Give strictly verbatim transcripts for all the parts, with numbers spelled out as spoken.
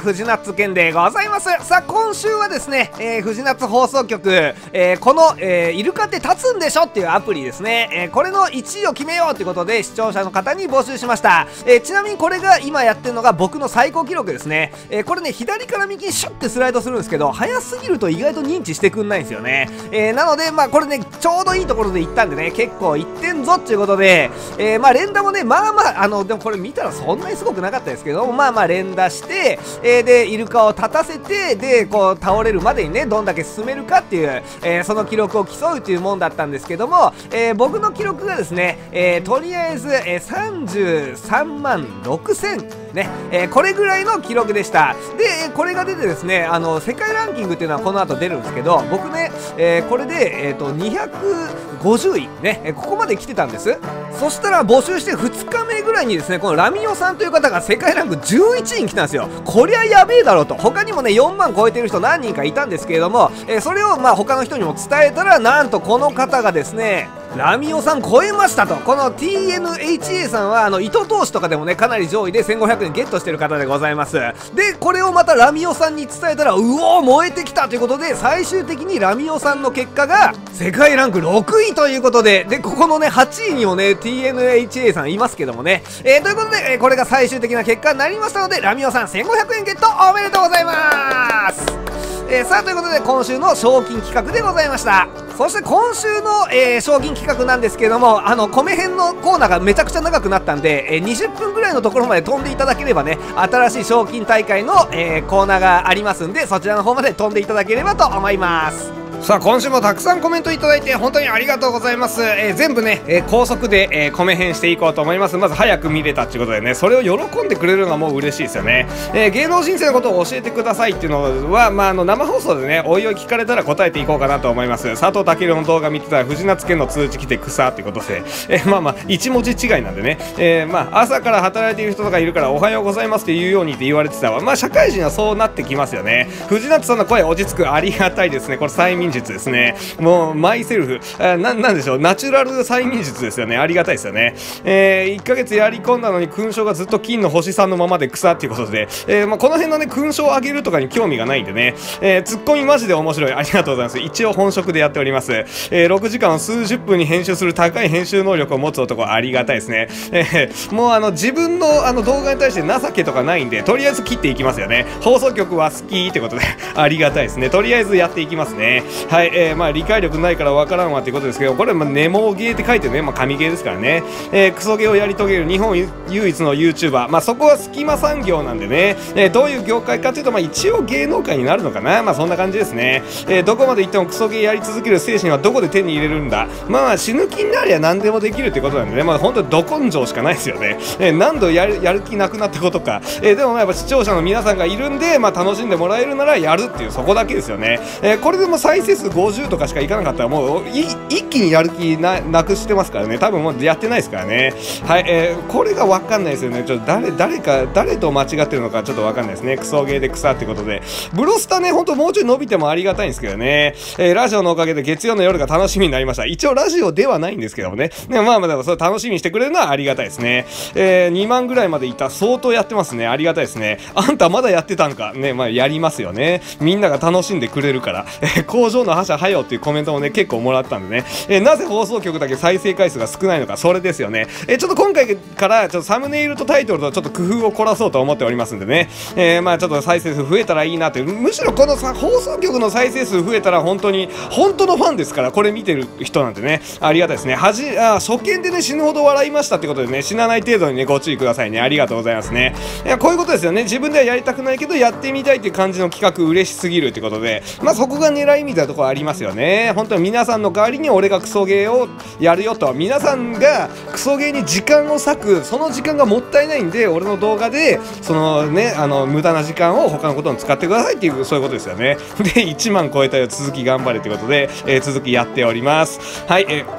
藤夏健でございます。さあ、今週はですね、えー、藤夏放送局、えー、この、えー、イルカって立つんでしょっていうアプリですね、えー、これのいちいを決めようということで視聴者の方に募集しました。えー、ちなみにこれが今やってるのが僕の最高記録ですね。えー、これね、左から右にシュッてスライドするんですけど、早すぎると意外と認知してくんないんですよね。えー、なので、まあこれね、ちょうどいいところで行ったんでね、結構いってんぞっていうことで、えー、まあ連打もね、まあまあ、あの、でもこれ見たらそんなにすごくなかったですけど、まあまあ連打して、えー、で、イルカを立たせて、で、こう倒れるまでにね、どんだけ進めるかっていう、えー、その記録を競うというもんだったんですけども、えー、僕の記録がですね、えー、とりあえず、えー、さんじゅうさんまんろくせんね、えー、これぐらいの記録でした。で、これが出てですね、あの、世界ランキングっていうのはこの後出るんですけど、僕ね、えー、これで、えっと、にひゃくごじゅういね、えー、ここまで来てたんです。そしたら募集してふつかめぐらいにですね、このラミオさんという方が世界ランクじゅういちいに来たんですよ。こりゃやべえだろうと。他にもね、よんまん超えてる人何人かいたんですけれども、えー、それをまあ他の人にも伝えたら、なんとこの方がですね、ラミオさん超えましたと。この ティーエヌエイチエー さんはあの糸通しとかでもね、かなり上位でせんごひゃくえんゲットしてる方でございます。で、これをまたラミオさんに伝えたら、うおー燃えてきたということで、最終的にラミオさんの結果が世界ランクろくいということで、で、ここのね、はちいにもね、ティーエヌエイチエー さんいますけどもね、えー、ということで、えー、これが最終的な結果になりましたので、ラミオさんせんごひゃくえんゲットおめでとうございます。えー、さあ、ということで今週の賞金企画でございました。そして今週の、えー、賞金企画なんですけども、あの米編のコーナーがめちゃくちゃ長くなったんで、えー、にじゅっぷんぐらいのところまで飛んでいただければね、新しい賞金大会の、えー、コーナーがありますんで、そちらの方まで飛んでいただければと思います。さあ、今週もたくさんコメントいただいて本当にありがとうございます。えー、全部ね、えー、高速で、えー、米編していこうと思います。まず早く見れたっていうことでね、それを喜んでくれるのはもう嬉しいですよね。えー、芸能人生のことを教えてくださいっていうのは、まあ、あの生放送でね、おいおい聞かれたら答えていこうかなと思います。佐藤健の動画見てたら藤夏健の通知来て草っていうことで、えー、まあまあ一文字違いなんでね、えー、まあ朝から働いている人とかいるからおはようございますって言うようにって言われてたわ。まあ社会人はそうなってきますよね。藤夏さんの声落ち着く、ありがたいですね。これ催眠術ですね。もうマイセルフ、あな、なんでしょう、ナチュラル催眠術ですよね。ありがたいですよね。えー、いっかげつやり込んだのに勲章がずっと金の星さんのままで草っていうことで、えー、まあこの辺のね、勲章を上げるとかに興味がないんでね、えー、ツッコミマジで面白い。ありがとうございます。一応本職でやっております。えー、ろくじかんを数十分に編集する高い編集能力を持つ男、ありがたいですね。えー、もうあの、自分のあの動画に対して情けとかないんで、とりあえず切っていきますよね。放送局は好きってことで、ありがたいですね。とりあえずやっていきますね。はい、えー、まあ理解力ないからわからんわっていうことですけど、これまあネモゲーって書いてね、まあ神ゲーですからね。えー、クソゲーをやり遂げる日本唯一の YouTuber。まあそこは隙間産業なんでね、えー、どういう業界かというと、まあ一応芸能界になるのかな。まあそんな感じですね。えー、どこまで行ってもクソゲーやり続ける精神はどこで手に入れるんだ。まあ死ぬ気になりゃ何でもできるってことなんでね、まあ本当にど根性しかないですよね。えー、何度やる、やる気なくなったことか。えー、でもまあやっぱ視聴者の皆さんがいるんで、まあ楽しんでもらえるならやるっていう、そこだけですよね。えー、これでも再生数ごじゅうとかしかいかなかったらもう一気にやる気 な, なくしてますからね。多分もうやってないですからね。はい、えー、これが分かんないですよね。ちょっと誰誰か誰と間違ってるのかちょっと分かんないですね。クソゲーで草ってことで、ブロスタね、ほんともうちょい伸びてもありがたいんですけどね。えー、ラジオのおかげで月曜の夜が楽しみになりました。一応ラジオではないんですけどもね。でもまあまあでもそれ楽しみにしてくれるのはありがたいですね。えー、にまんぐらいまでいった、相当やってますね。ありがたいですね。あんたまだやってたんかね。まあやりますよね。みんなが楽しんでくれるから。えー、工場の覇者はよっていうコメントもね結構もらったんでね。えー、なぜ放送局だけ再生回数が少ないのか、それですよね。えー、ちょっと今回からちょっとサムネイルとタイトルとちょっと工夫を凝らそうと思っておりますんでね。えー、まあちょっと再生数増えたらいいなという、むしろこのさ放送局の再生数増えたら本当に本当のファンですから、これ見てる人なんてね、ありがたいですね。はじあ初見でね死ぬほど笑いましたってことでね、死なない程度にねご注意くださいね。ありがとうございますね。いやこういうことですよね。自分ではやりたくないけどやってみたいっていう感じの企画嬉しすぎるってことで、まあそこが狙いみたいなところありますよね。本当に皆さんの代わりに俺がクソゲーをやるよと、皆さんがクソゲーに時間を割く、その時間がもったいないんで、俺の動画でそのねあの無駄な時間を他のことに使ってくださいっていう、そういうことですよね。でいちまん超えたよ、続き頑張れってことで、えー、続きやっております。はい、えー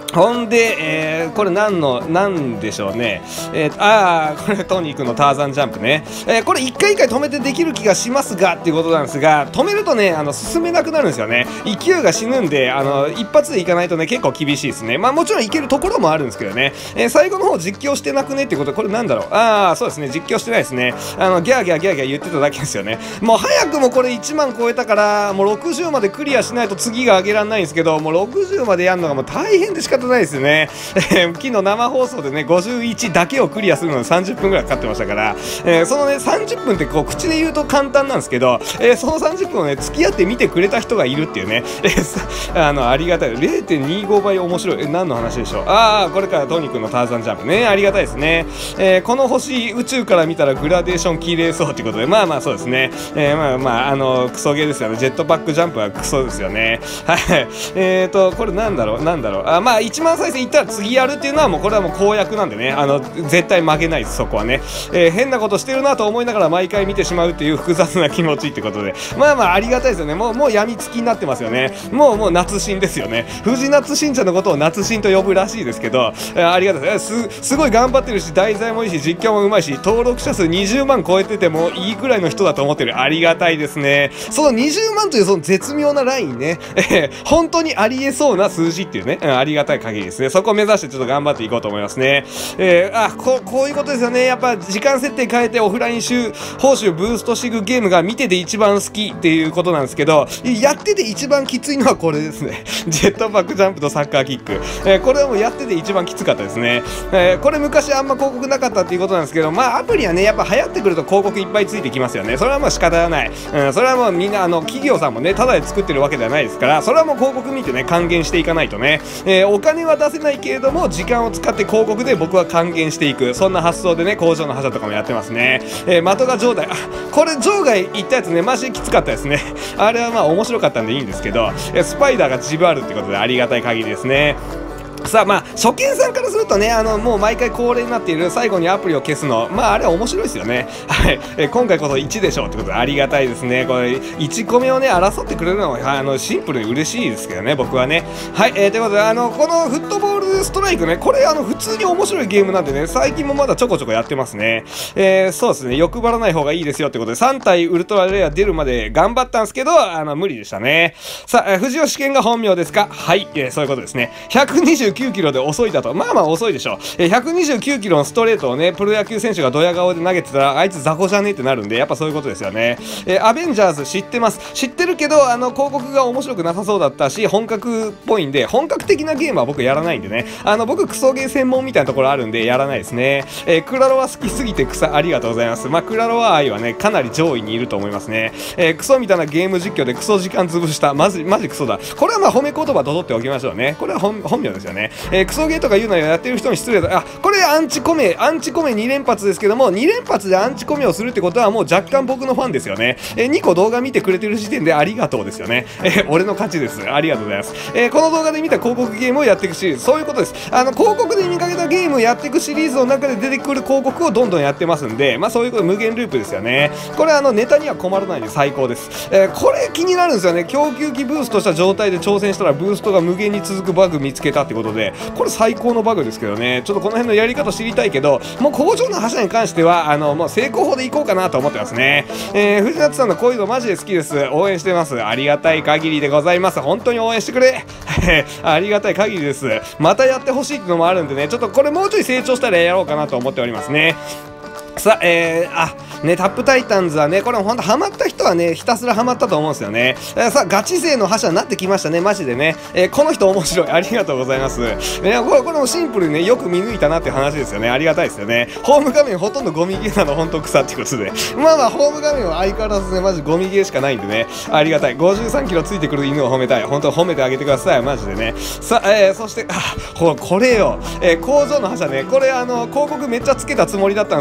ほんで、えー、これ何の、なんでしょうね。えー、ああ、これトニー君のターザンジャンプね。えー、これ一回一回止めてできる気がしますが、っていうことなんですが、止めるとね、あの、進めなくなるんですよね。勢いが死ぬんで、あの、一発でいかないとね、結構厳しいですね。まあもちろんいけるところもあるんですけどね。えー、最後の方実況してなくねってこと、これなんだろう。ああ、そうですね、実況してないですね。あの、ギャーギャーギャーギャー言ってただけですよね。もう早くもこれいちまん超えたから、もうろくじゅうまでクリアしないと次が上げられないんですけど、もうろくじゅうまでやるのがもう大変で仕方ないですよね。昨日生放送でねごじゅういちだけをクリアするのにさんじゅっぷんぐらいかかってましたから、えー、そのねさんじゅっぷんってこう口で言うと簡単なんですけど、えー、そのさんじゅっぷんをね付き合って見てくれた人がいるっていうね、えー、あのありがたい れいてんにご 倍面白い。え何の話でしょう。ああこれからトニー君のターザンジャンプね、ありがたいですね。えー、この星宇宙から見たらグラデーション綺麗そうっていうことで、まあまあそうですね、えー、まあまああのクソゲーですよね。ジェットパックジャンプはクソですよね。はいえーとこれなんだろうなんだろうあまあいちまん再生いったら次やるっていうのはもうこれはもう公約なんでね、あの絶対負けないですそこはね。えー、変なことしてるなと思いながら毎回見てしまうっていう複雑な気持ちってことで、まあまあありがたいですよね。もうもう病みつきになってますよね。もうもう夏神ですよね。藤夏信者のことを夏神と呼ぶらしいですけど、えー、ありがたいです。すすごい頑張ってるし題材もいいし実況もうまいし登録者数にじゅうまん超えててもいいくらいの人だと思ってる。ありがたいですね。そのにじゅうまんというその絶妙なラインね、えー、本当にありえそうな数字っていうね、うん、ありがたい限りですね。そこを目指してちょっと頑張っていこうと思いますね。えー、あここういうことですよね。やっぱ時間設定変えてオフライン週報酬ブーストしていくゲームが見てて一番好きっていうことなんですけど、やってて一番きついのはこれですね。ジェットパックジャンプとサッカーキック、えー、これはもうやってて一番きつかったですね。えー、これ昔あんま広告なかったっていうことなんですけど、まあアプリはねやっぱ流行ってくると広告いっぱいついてきますよね。それはまあ仕方ない、うん、それはもうみんなあの企業さんもねただで作ってるわけではないですから、それはもう広告見てね還元していかないとね、えー、お金は出せないけれども時間を使って広告で僕は還元していく、そんな発想でね工場の覇者とかもやってますね。えー、的が場外、あこれ場外行ったやつねマジできつかったですね。あれはまあ面白かったんでいいんですけど、えー、スパイダーが自分あるってことでありがたい限りですね。さあまあ初見さんからするとね、あのもう毎回恒例になっている最後にアプリを消すの、まああれは面白いですよね。はい、えー、今回こそいちでしょうってことでありがたいですね。これいちこめをね争ってくれるのはあのシンプルに嬉しいですけどね僕はね。はい、えー、ということであのこのフットボールストライクね、これあの普通に面白いゲームなんでね最近もまだちょこちょこやってますね。えー、そうですね、欲張らない方がいいですよってことでさん体ウルトラレア出るまで頑張ったんですけどあの無理でしたね。さあ、えー、藤吉健が本名ですか。はい、えー、そういうことですね。ひゃくにじゅうきゅうキロで遅いだと、まあまあ遅いでしょう。えー、ひゃくにじゅうきゅうキロのストレートをねプロ野球選手がドヤ顔で投げてたらあいつ雑魚じゃねえってなるんで、やっぱそういうことですよね。えー、アベンジャーズ知ってます。知ってるけどあの広告が面白くなさそうだったし本格っぽいんで、本格的なゲームは僕やらないんでね、あの僕クソゲー専門みたいなところあるんでやらないですね。えー、クラロワ好きすぎて草、ありがとうございます。まあクラロワ愛はねかなり上位にいると思いますね。えー、クソみたいなゲーム実況でクソ時間潰した、マジマジクソだ。これはまあ褒め言葉と取っておきましょうね。これは 本, 本名ですよね。えー、クソゲーとか言うのはやってる人に失礼だ。あ、これアンチコメアンチコメに連発ですけども、に連発でアンチコメをするってことはもう若干僕のファンですよね。えー、にこ動画見てくれてる時点でありがとうですよね。えー、俺の勝ちです。ありがとうございます。えー、この動画で見た広告ゲームをやっていくシリーズ、そういうことです。あの広告で見かけたゲームをやっていくシリーズの中で出てくる広告をどんどんやってますんで、まあそういうこと、無限ループですよね。これあのネタには困らないんで最高です。えー、これ気になるんですよね。供給機ブーストした状態で挑戦したらブーストが無限に続くバグ見つけたってことで、これ最高のバグですけどね。ちょっとこの辺のやり方知りたいけど、もう工場の覇者に関してはあのもう成功法でいこうかなと思ってますね。えー、藤夏さんのこういうのマジで好きです。応援してます。ありがたい限りでございます。本当に応援してくれ。ありがたい限りです。またやってほしいっていうのもあるんでね、ちょっとこれもうちょい成長したらやろうかなと思っておりますね。さあ、えー、あ、ね、タップタイタンズはね、これほんとハマった人はね、ひたすらハマったと思うんですよね。えー、さあ、ガチ勢の覇者になってきましたね、マジでね。えー、この人面白い。ありがとうございます。ね、これ、これもシンプルにね、よく見抜いたなって話ですよね。ありがたいですよね。ホーム画面ほとんどゴミゲーなの、ほんと草ってことで。まあまあ、ホーム画面は相変わらずね、マジゴミゲーしかないんでね。ありがたい。ごじゅうさんキロついてくる犬を褒めたい。ほんと褒めてあげてください。マジでね。さあ、えー、そして、あ、ほら、これよ。えー、工場の覇者ね。これ、あの、広告めっちゃつけたつもりだったんですけど、全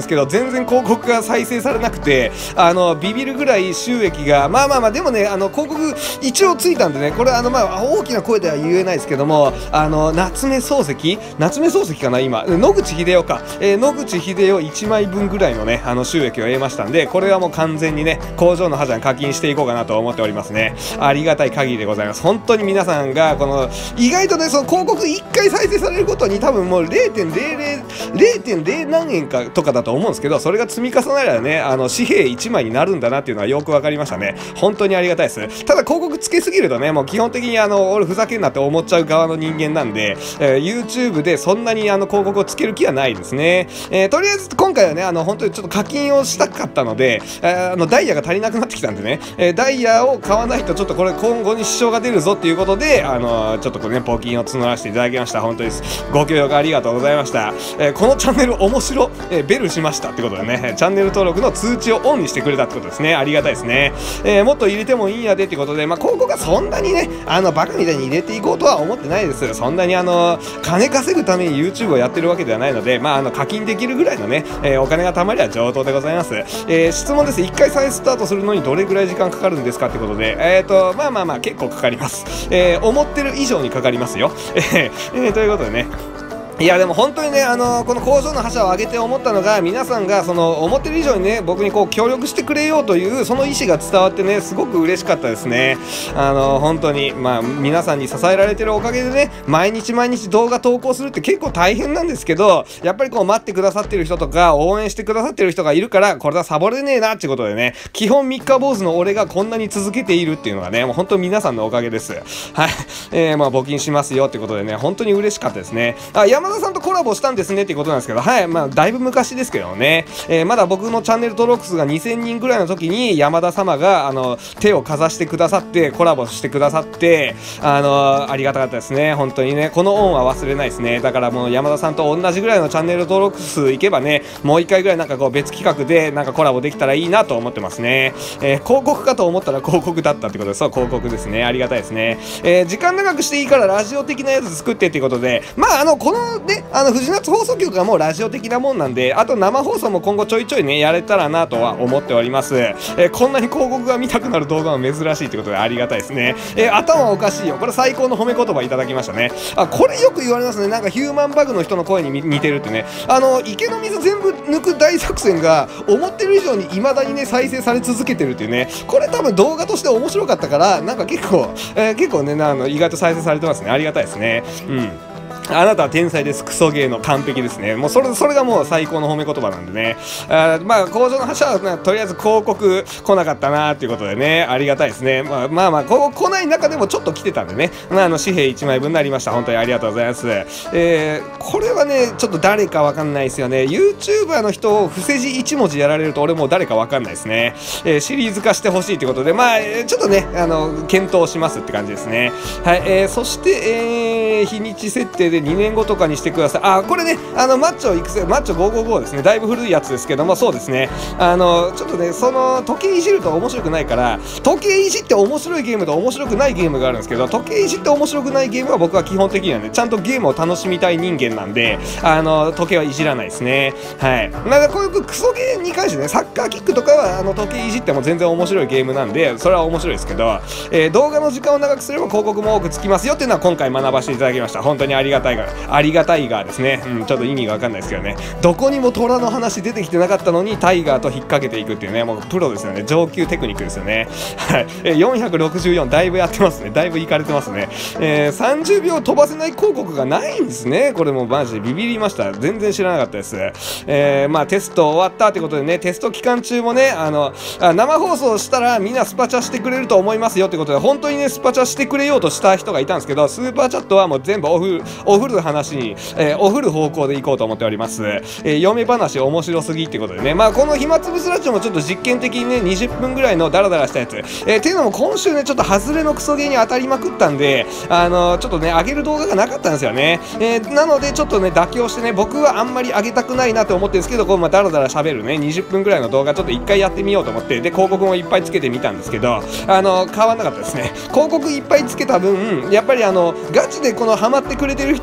全然広告が再生されなくて、あのビビるぐらい収益が、まあまあまあ、でもね、あの広告一応ついたんでね、これあのまあ大きな声では言えないですけども、あの夏目漱石夏目漱石かな、今野口英世か、えー、野口英世いちまいぶんぐらいのね、あの収益を得ましたんで、これはもう完全にね、工場の覇者に課金していこうかなと思っておりますね。ありがたい限りでございます。本当に皆さんがこの意外とね、その広告いっかい再生されることに多分もう れいてんぜろぜろ れいてんぜろ何円かとかだと思うんですけど、それが積み重なればね、あの紙幣いちまいになるんだなっていうのはよく分かりましたね。本当にありがたいです。ただ広告つけすぎるとね、もう基本的にあの俺ふざけんなって思っちゃう側の人間なんで、えー、YouTube でそんなにあの広告をつける気はないですね。えー、とりあえず今回はね、あの本当にちょっと課金をしたかったので、えー、あのダイヤが足りなくなってきたんでね、えー、ダイヤを買わないとちょっとこれ今後に支障が出るぞっていうことで、あのー、ちょっとこれね、募金を募らせていただきました。本当にご協力ありがとうございました。えー、このチャンネル面白、えー、ベルしましたってことでね、チャンネル登録の通知をオンにしてくれたってことですね。ありがたいですね。えー、もっと入れてもいいんやでってことで、まあ、広告はそんなにね、あのバカみたいに入れていこうとは思ってないです。そんなにあの金稼ぐために YouTube をやってるわけではないので、まあ、あの課金できるぐらいのね、えー、お金が貯まりは上等でございます。えー、質問です。いっかい再スタートするのにどれぐらい時間かかるんですかってことで、えーとまあまあまあ結構かかります。えー、思ってる以上にかかりますよ。えーえー、ということでね、いやでも本当にね、あのー、この工場の覇者を挙げて思ったのが、皆さんがその思ってる以上にね、僕にこう協力してくれようというその意思が伝わってね、すごく嬉しかったですね。あのー、本当にまあ皆さんに支えられてるおかげでね、毎日毎日動画投稿するって結構大変なんですけど、やっぱりこう待ってくださってる人とか応援してくださってる人がいるから、これはサボれねえなってことでね、基本三日坊主の俺がこんなに続けているっていうのがね、もう本当に皆さんのおかげです。はい、えー、まあ募金しますよってことでね、本当に嬉しかったですね。あ、山田さんとコラボしたんですねっていうことなんですけど、はい、まあだいぶ昔ですけどね、えー、まだ僕のチャンネル登録数がにせんにんぐらいの時に山田様があの手をかざしてくださってコラボしてくださって、あのー、ありがたかったですね。本当にね、この恩は忘れないですね。だからもう山田さんと同じぐらいのチャンネル登録数いけばね、もう一回ぐらいなんかこう別企画でなんかコラボできたらいいなと思ってますね。えー、広告かと思ったら広告だったってことです。そう、広告ですね。ありがたいですね。えー、時間長くしていいからラジオ的なやつ作ってっていうことで、まああのこのね、あの藤夏放送局がもうラジオ的なもんなんで、あと生放送も今後ちょいちょいねやれたらなとは思っております。えー、こんなに広告が見たくなる動画は珍しいってことでありがたいですね。えー、頭おかしいよ、これ最高の褒め言葉いただきましたね。あ、これよく言われますね。なんかヒューマンバグの人の声に似てるってね。あの池の水全部抜く大作戦が思ってる以上に未だにね再生され続けてるっていうね、これ多分動画として面白かったから、なんか結構、えー、結構ね、あの意外と再生されてますね。ありがたいですね。うん、あなたは天才です。クソゲーの完璧ですね。もうそれ、それがもう最高の褒め言葉なんでね。あ、まあ、工場の覇者は、ね、とりあえず広告来なかったなーっていうことでね、ありがたいですね。まあまあまあ、こう来ない中でもちょっと来てたんでね、まあ、あの紙幣いちまいぶんになりました。本当にありがとうございます。えー、これはね、ちょっと誰かわかんないですよね。YouTuber の人を伏せ字いち文字やられると俺もう誰かわかんないですね。えー、シリーズ化してほしいってことで、まあ、えー、ちょっとね、あの、検討しますって感じですね。はい、えー、そして、えー、日にち設定でにねんごとかにしてください。あ、これね、あのマッチョ育成、マッチョごひゃくごじゅうごですね。だいぶ古いやつですけども、そうですね。あのちょっとね、その時計いじると面白くないから、時計いじって面白いゲームと面白くないゲームがあるんですけど、時計いじって面白くないゲームは僕は基本的にはね、ちゃんとゲームを楽しみたい人間なんで、あの時計はいじらないですね。はい。なんかこういうクソゲーに関してね、サッカーキックとかはあの時計いじっても全然面白いゲームなんで、それは面白いですけど、えー、動画の時間を長くすれば広告も多くつきますよっていうのは今回学ばせていただきました。本当にありがたいが、ありがたいがですね、うん、ちょっと意味がわかんないですけどね、どこにも虎の話出てきてなかったのにタイガーと引っ掛けていくっていうね、もうプロですよね。上級テクニックですよね。はい。えよんひゃくろくじゅうよん、だいぶやってますね。だいぶいかれてますね。えー、さんじゅうびょう飛ばせない広告がないんですね。これもマジでビビりました。全然知らなかったです。えー、まあテスト終わったってことでね、テスト期間中もね、あのあ生放送したらみんなスパチャしてくれると思いますよってことで、本当にねスパチャしてくれようとした人がいたんですけど、スーパーチャットはもう全部オフオフる話に、えー、オフる方向でいこうと思っております。えー、嫁話面白すぎってことでね、まあこの暇つぶすラジオもちょっと実験的にねにじゅっぷんぐらいのダラダラしたやつ、えー、っていうのも今週ねちょっとハズレのクソゲーに当たりまくったんで、あのー、ちょっとね上げる動画がなかったんですよね。えー、なのでちょっとね妥協してね、僕はあんまり上げたくないなと思ってるんですけど、こうまあダラダラ喋るねにじゅっぷんぐらいの動画ちょっと一回やってみようと思って、で広告もいっぱいつけてみたんですけど、あのー、変わんなかったですね。広告いっぱいつけた分やっぱりあのガチでこのハマってくれてる人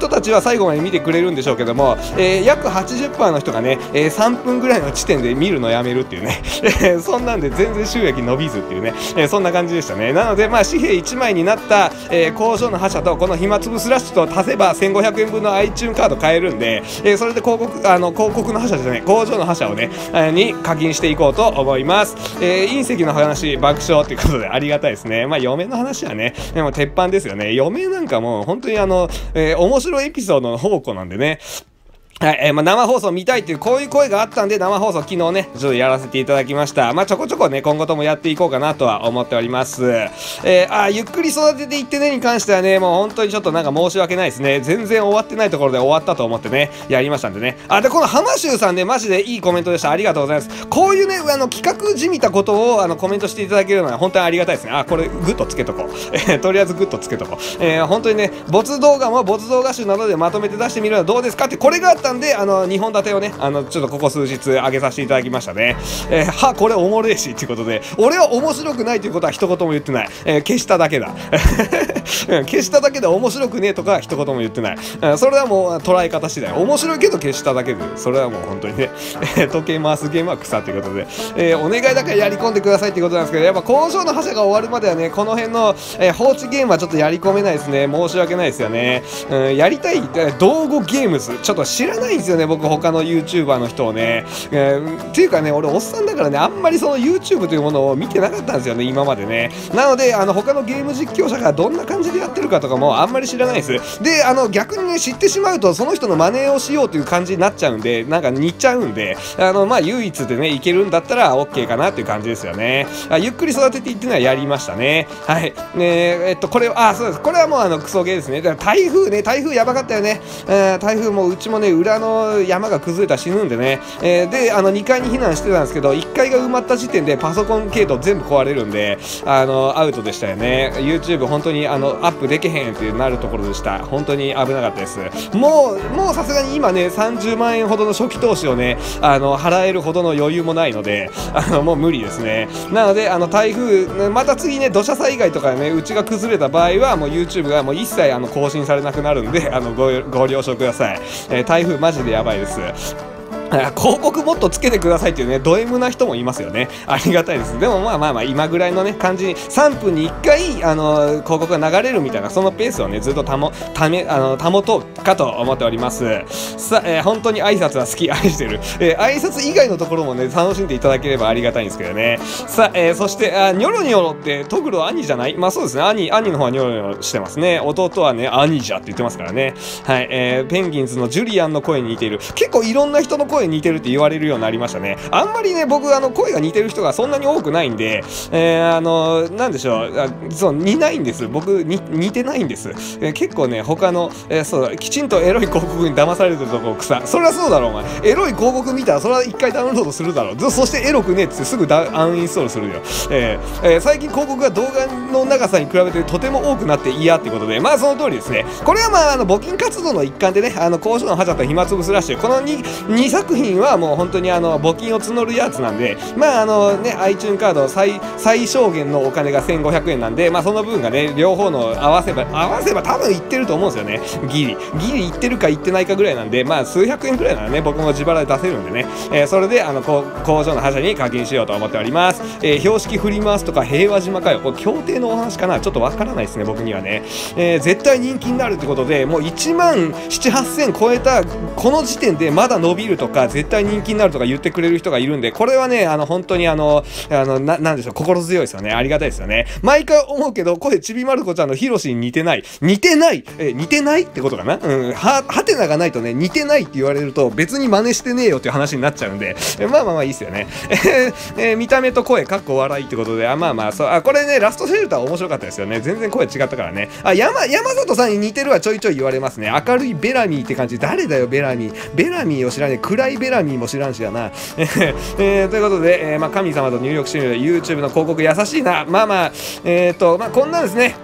人たちは最後まで見てくれるんでしょうけども、えー、約 はちじゅっパーセント の人がね、えー、さんぷんぐらいの地点で見るのやめるっていうねそんなんで全然収益伸びずっていうね、えー、そんな感じでしたね。なのでまあ紙幣いちまいになった、えー、工場の覇者とこの暇つぶスラッシュと足せばせんごひゃくえんぶんの iTunes カード買えるんで、えー、それで広告あの広告の覇者じゃない工場の覇者をね、えー、に課金していこうと思います。えー、隕石の話爆笑っていうことでありがたいですね。まあ嫁の話はねでも鉄板ですよね。嫁なんかもう本当にあの、えー、面白いエピソードの宝庫なんでね。はい、えー、まあ、生放送見たいっていうこういう声があったんで生放送昨日ねちょっとやらせていただきました。まあちょこちょこね今後ともやっていこうかなとは思っております。えー、あゆっくり育てていってねに関してはねもう本当にちょっとなんか申し訳ないですね。全然終わってないところで終わったと思ってねやりましたんでね。あでこの浜州さんねマジでいいコメントでした。ありがとうございます。こういうねあの企画じみたことをあのコメントしていただけるのは本当にありがたいですね。あこれグッとつけとこう、えー、とりあえずグッとつけとこう、えー、本当にね没動画も没動画集などでまとめて出してみるのはどうですかってこれがあったんであの日本本立てをねあのちょっとここ数日上げさせていただきましたね。えー、はこれおもれえしっていうことで俺は面白くないということは一言も言ってない。えー、消しただけだ消しただけで面白くねえとか一言も言ってない。うん、それはもう捉え方次第。面白いけど消しただけでそれはもう本当にね時計回すゲームは草ということで、えー、お願いだからやり込んでくださいっていうことなんですけどやっぱ工場の覇者が終わるまではねこの辺の、えー、放置ゲームはちょっとやり込めないですね。申し訳ないですよね。うん、やりたい道後ゲームズちょっと知らないんですよね僕他の YouTuber の人をね、えー、っていうかね俺おっさんだからねあんまりその YouTube というものを見てなかったんですよね今までね。なのであの他のゲーム実況者がどんな感じでやってるかとかもあんまり知らないです。であの逆にね知ってしまうとその人の真似をしようという感じになっちゃうんでなんか似ちゃうんであのまあ唯一でねいけるんだったら OK かなっていう感じですよね。あゆっくり育てていってのはやりましたね。はいねえっとこれあそうですこれはもうあのクソゲーですね。だから台風ね台風やばかったよね。えー、台風もうちもね裏の山が崩れたら死ぬんでね、えー、であのにかいに避難してたんですけどいっかいが埋まった時点でパソコン系統全部壊れるんであのアウトでしたよね。 YouTube 本当にあのアップできへんってなるところでした。本当に危なかったです。もうもうさすがに今ねさんじゅうまんえんほどの初期投資をねあの払えるほどの余裕もないのであのもう無理ですね。なのであの台風また次ね土砂災害とかねうちが崩れた場合はもう YouTube がもう一切あの更新されなくなるんであの ご, ご了承ください。えー、台風マジでやばいです。広告もっとつけてくださいっていうねド M な人もいますよね。ありがたいです。でもまあまあまあ今ぐらいのね感じにさんぷんにいっかいあの広告が流れるみたいなそのペースをねずっと保ためあの保とうかと思っております。さあ、えー、本当に挨拶は好き愛してる、えー、挨拶以外のところもね楽しんでいただければありがたいんですけどね。さあ、えー、そしてあニョロニョロってトグロ兄じゃない？まあそうですね兄兄の方はニョロニョロしてますね。弟はね兄じゃって言ってますからね。はい、えー、ペンギンズのジュリアンの声に似ている。結構いろんな人の声似てるって言われるようになりましたね。あんまりね僕あの声が似てる人がそんなに多くないんで、えー、あのなんでしょうあそう似ないんです僕に似てないんです。えー、結構ね他の、えー、そうきちんとエロい広告に騙されてるとこ草。そりゃそうだろお前エロい広告見たらそれは一回ダウンロードするだろう。そしてエロくねえっつってすぐダアンインストールするよ。えーえー、最近広告が動画の長さに比べてとても多くなって嫌ってことでまあその通りですね。これはまああの募金活動の一環でねあの工場の覇者と暇つぶスラッシュこの 2, 2作品はもう本当にあの募金を募るやつなんでまああのね iTunes カード 最, 最小限のお金がせんごひゃくえんなんでまあその分がね両方の合わせば合わせば多分いってると思うんですよね。ギリギリいってるかいってないかぐらいなんでまあ数百円ぐらいならね僕も自腹で出せるんでね、えー、それであの工場の覇者に課金しようと思っております。えー、標識振り回すとか平和島かよこれ協定のお話かなちょっとわからないですね僕にはね。えー、絶対人気になるってことでもういちまんなな、はっせん超えたこの時点でまだ伸びるとか絶対人気になるとか言ってくれる人がいるんでこれはねあの本当にあのあの な, なんでしょう心強いですよね。ありがたいですよね。毎回思うけど声ちびまる子ちゃんのヒロシに似てない似てないえ似てないってことかな。うんははてながないとね似てないって言われると別に真似してねえよっていう話になっちゃうんでえまあまあまあいいですよね。えー、見た目と声かっこ笑いってことであまあまあそうあこれねラストシェルター面白かったですよね。全然声違ったからね。あ山山里さんに似てるはちょいちょい言われますね。明るいベラミーって感じ誰だよベラミーベラミーを知らねえ暗いベラミーも知らんしやな。えー、ということで、えーまあ、神様と入力してみる YouTube の広告優しいなまあまあえっ、ー、とまあこんなんですね。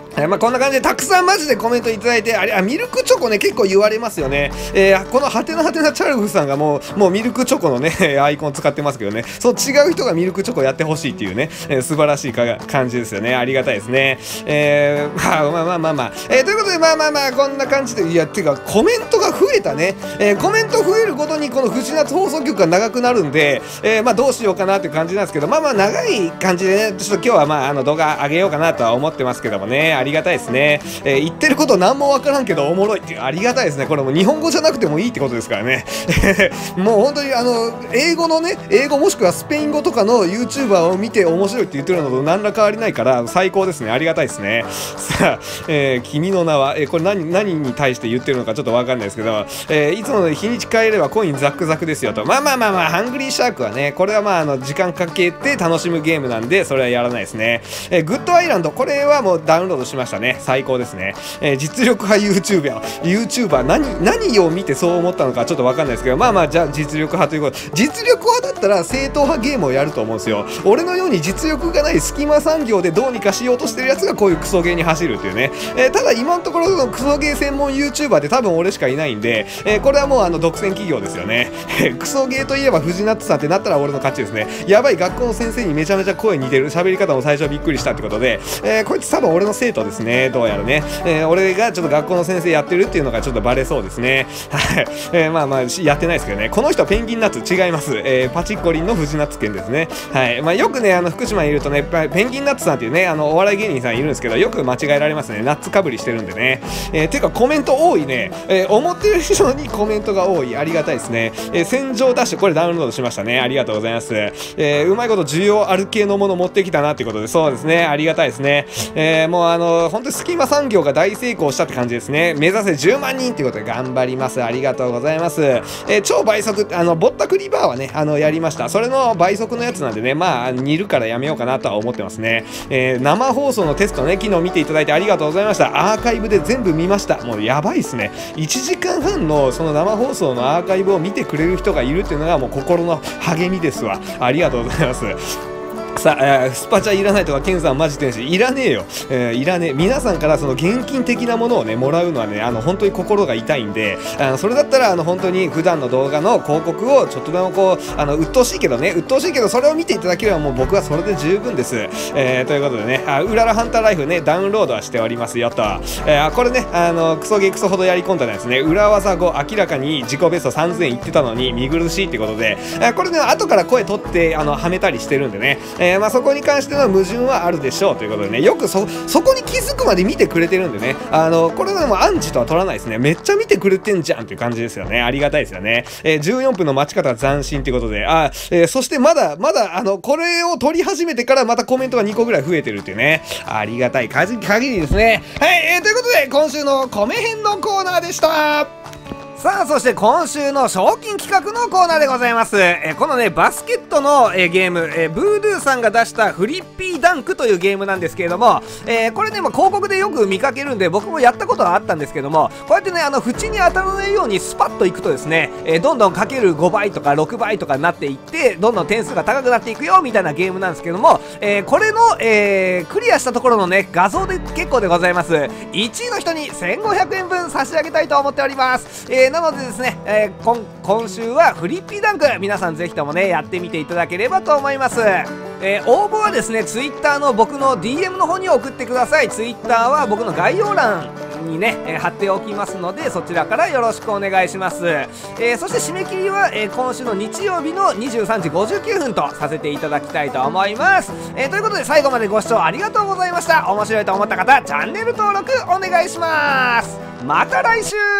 えー、まあこんな感じでたくさんマジでコメントいただいて、あれ、あ、ミルクチョコね、結構言われますよね。えー、このハテナハテナチャルフさんがもう、もうミルクチョコのね、アイコン使ってますけどね、そう違う人がミルクチョコやってほしいっていうね、えー、素晴らしいか感じですよね。ありがたいですね。えー、まあまあまあまあまあ、えー、ということで、まあまあまあ、こんな感じで、いや、てか、コメントが増えたね。えー、コメント増えるごとに、この藤夏放送局が長くなるんで、えー、まあどうしようかなっていう感じなんですけど、まあまあ長い感じでね、ちょっと今日はまあ、あの動画上げようかなとは思ってますけどもね、ありがたいですね。えー、言ってること何もわからんけどおもろいっていうありがたいですね。これもう日本語じゃなくてもいいってことですからね。もう本当にあの英語のね、英語もしくはスペイン語とかの YouTuber を見て面白いって言ってるのと何ら変わりないから最高ですね。ありがたいですね。さあ、えー、君の名は、えー、これ何何に対して言ってるのかちょっとわかんないですけど、えー、いつもの日にち変えればコインザックザクですよと。まあまあまあまあ、ハングリーシャークはね、これはまああの時間かけて楽しむゲームなんでそれはやらないですね。えー、グッドアイランド、これはもうダウンロードしましたね。最高ですね。えー、実力派 YouTuber、YouTuber 何、何を見てそう思ったのかちょっとわかんないですけど、まあまあ、じゃあ実力派ということ、実力派だったら正統派ゲームをやると思うんですよ。俺のように実力がない隙間産業でどうにかしようとしてるやつがこういうクソゲーに走るっていうね。えー、ただ今のところのクソゲー専門 YouTuber って多分俺しかいないんで、えー、これはもうあの独占企業ですよね。クソゲーといえば藤夏さんってなったら俺の勝ちですね。やばい、学校の先生にめちゃめちゃ声似てる、喋り方も最初はびっくりしたってことで、えー、こいつ多分俺の生徒ですね。どうやらね。えー、俺がちょっと学校の先生やってるっていうのがちょっとバレそうですね。はい。えー、まあまあ、やってないですけどね。この人はペンギンナッツ違います。えー、パチッコリンの藤夏県ですね。はい。まあよくね、あの、福島にいるとね、ペンギンナッツさんっていうね、あの、お笑い芸人さんいるんですけど、よく間違えられますね。ナッツかぶりしてるんでね。えー、てかコメント多いね。えー、思ってる以上にコメントが多い。ありがたいですね。えー、戦場ダッシュ、これダウンロードしましたね。ありがとうございます。えー、うまいこと需要ある系のもの持ってきたなっていうことで、そうですね。ありがたいですね。えー、もうあの、本当に隙間産業が大成功したって感じですね。目指せじゅうまんにんっていうことで頑張ります。ありがとうございます。えー、超倍速、あの、ぼったくりバーはね、あの、やりました。それの倍速のやつなんでね、まあ、煮るからやめようかなとは思ってますね。えー、生放送のテストね、昨日見ていただいてありがとうございました。アーカイブで全部見ました。もうやばいっすね。いちじかんはんのその生放送のアーカイブを見てくれる人がいるっていうのがもう心の励みですわ。ありがとうございます。さあ、えー、スパチャいらないとか、ケンさんマジ天使いらねえよ。えー、いらねえ。皆さんからその現金的なものをね、もらうのはね、あの、本当に心が痛いんで、あの、それだったら、あの、本当に普段の動画の広告をちょっとでもこう、あの、鬱陶しいけどね、鬱陶しいけど、それを見ていただければもう僕はそれで十分です。えー、ということでね、あ、うららハンターライフね、ダウンロードはしておりますよと。えー、これね、あの、クソゲークソほどやり込んだやつね、裏技後、明らかに自己ベストさんぜんいってたのに見苦しいってことで、えー、これね、後から声取って、あの、はめたりしてるんでね、えー、まあ、そこに関しての矛盾はあるでしょうということでね、よくそ、そこに気づくまで見てくれてるんでね、あの、これはもう暗示とは取らないですね。めっちゃ見てくれてんじゃんっていう感じですよね。ありがたいですよね。えー、じゅうよんぷんの待ち方は斬新ということで、あ、えー、そしてまだ、まだ、あの、これを撮り始めてからまたコメントがにこぐらい増えてるっていうね、ありがたい限りですね。はい、えー、ということで、今週の米編のコーナーでした。 さあ、そして今週の賞金企画のコーナーでございます。えー、このね、バスケットの、えー、ゲーム、えー、ブードゥーさんが出したフリッピーダンクというゲームなんですけれども、えー、これね、まあ、広告でよく見かけるんで、僕もやったことはあったんですけども、こうやってね、あの、縁に当たらないようにスパッといくとですね、えー、どんどんかけるごばいとかろくばいとかになっていって、どんどん点数が高くなっていくよ、みたいなゲームなんですけども、えー、これの、えー、クリアしたところのね、画像で結構でございます。いちいの人にせんごひゃくえんぶん差し上げたいと思っております。えーなのでですね、えー、今, 今週はフリッピーダンク、皆さんぜひともねやってみていただければと思います。えー、応募はですね、ツイッターの僕の ディーエム の方に送ってください。ツイッターは僕の概要欄にね、えー、貼っておきますので、そちらからよろしくお願いします。えー、そして締め切りは、えー、今週の日曜日のにじゅうさんじごじゅうきゅうふんとさせていただきたいと思います。えー、ということで最後までご視聴ありがとうございました。面白いと思った方、チャンネル登録お願いします。また来週。